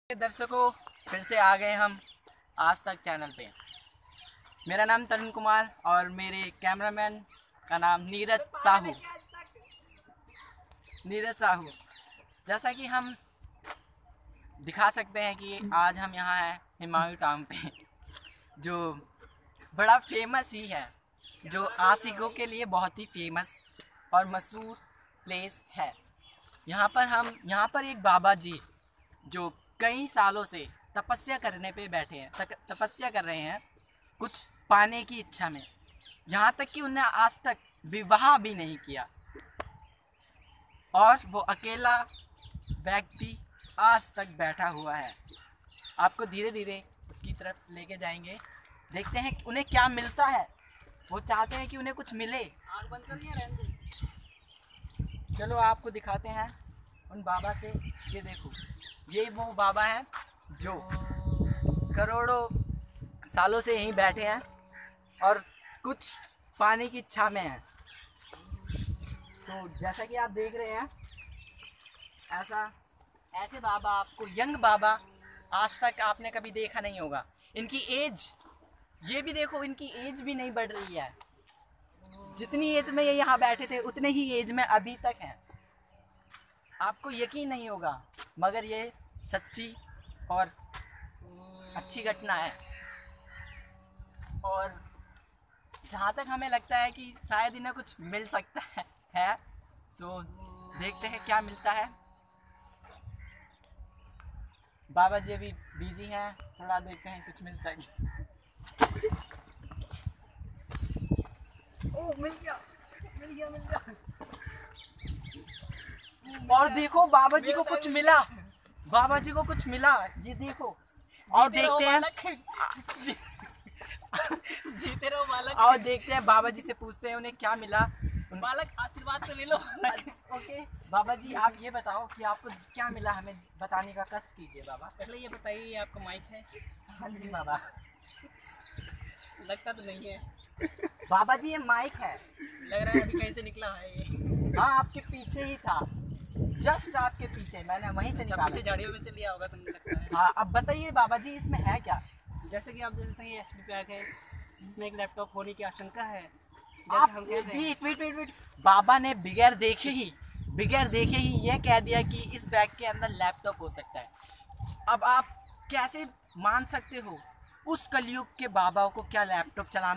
दर्शकों, फिर से आ गए हम आज तक चैनल पे। मेरा नाम तरुण कुमार और मेरे कैमरामैन का नाम नीरज साहू। जैसा कि हम दिखा सकते हैं कि आज हम यहाँ हैं हुमायूं टाउन पे, जो बड़ा फेमस ही है, जो आशिकों के लिए बहुत ही फेमस और मशहूर प्लेस है। यहाँ पर एक बाबा जी जो कई सालों से तपस्या करने पे बैठे हैं, तपस्या कर रहे हैं कुछ पाने की इच्छा में। यहाँ तक कि उन्हें आज तक विवाह भी नहीं किया और वो अकेला व्यक्ति आज तक बैठा हुआ है। आपको धीरे धीरे उसकी तरफ लेके जाएंगे, देखते हैं उन्हें क्या मिलता है। वो चाहते हैं कि उन्हें कुछ मिले। आँख बंद करिए, रहने दो। चलो आपको दिखाते हैं उन बाबा से। ये देखो, ये वो बाबा हैं जो करोड़ों सालों से यहीं बैठे हैं और कुछ पाने की इच्छा में हैं। तो जैसा कि आप देख रहे हैं, ऐसे बाबा आपको, यंग बाबा आज तक आपने कभी देखा नहीं होगा। इनकी एज, ये भी देखो, इनकी एज भी नहीं बढ़ रही है। जितनी एज में ये यहाँ बैठे थे उतने ही एज में अभी तक हैं। आपको यकीन नहीं होगा, मगर ये सच्ची और अच्छी घटना है। और जहाँ तक हमें लगता है कि शायद इन्हें कुछ मिल सकता है। सो देखते हैं क्या मिलता है। बाबा जी अभी बिजी हैं, थोड़ा देखते हैं कुछ मिलता है। ओह, मिल गया। और देखो, बाबा जी को कुछ मिला। ये देखो, और देखते हैं जीते रहो बालक। और देखते हैं बाबा जी से पूछते हैं उन्हें क्या मिला। बालक आशीर्वाद तो ले लो। ओके बाबा जी, आप ये बताओ कि आपको क्या मिला, हमें बताने का कष्ट कीजिए बाबा। पहले ये बताइए, आपका माइक है? हाँ जी बाबा। लगता तो नहीं है। बाबा जी ये माइक है। लग रहा है अभी कहीं से निकला है ये। हाँ, आपके पीछे ही था, जस्ट आपके पीछे, मैंने वहीं से निकाला। पीछे झाड़ियों में से लिया होगा तुमने, लगता है। हाँ, अब बताइए बाबा जी इसमें है क्या। जैसे कि आप देख सकते हैं, ये HP बैग है, इसमें एक लैपटॉप होने की आशंका है। आप हम कह रहे हैं, वेट, बाबा ने बगैर देखे ही ये कह दिया कि इस बैग के अंदर लैपटॉप हो सकता है। अब आप कैसे मान सकते हो उस कलयुग के बाबा को क्या लैपटॉप चलाना